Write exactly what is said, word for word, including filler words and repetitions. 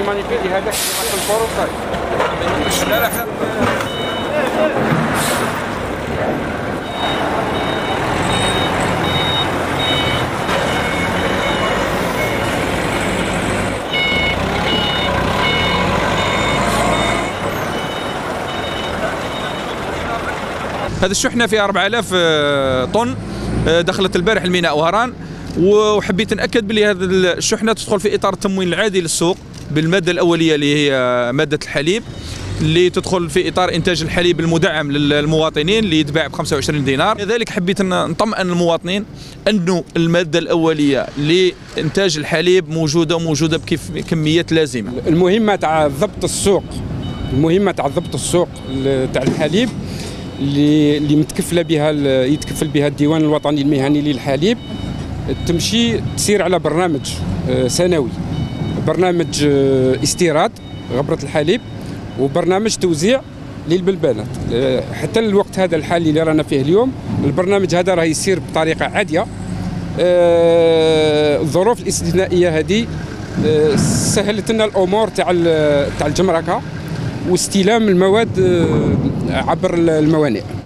مانيبيلي هذاك اللي في الفرصه. لا لا هذه الشحنة فيها أربعة آلاف طن، دخلت البارح الميناء وهران، وحبيت نأكد بلي هذه الشحنة تدخل في إطار التموين العادي للسوق بالمادة الأولية اللي هي مادة الحليب، اللي تدخل في إطار إنتاج الحليب المدعم للمواطنين اللي يتباع ب خمسة وعشرين دينار. لذلك حبيت نطمئن المواطنين أنه المادة الأولية لإنتاج الحليب موجودة وموجودة بكميات لازمة. المهمة تاع ضبط السوق، المهمة تاع ضبط السوق تاع الحليب اللي اللي متكفله بها يتكفل بها الديوان الوطني المهني للحليب، تمشي تسير على برنامج سنوي، برنامج استيراد غبرة الحليب وبرنامج توزيع للبلبانات. حتى الوقت هذا الحالي اللي رانا فيه اليوم البرنامج هذا راه يسير بطريقه عاديه. الظروف الاستثنائيه هذه سهلت لنا الامور تاع تاع الجمركه واستلام المواد عبر الموانئ.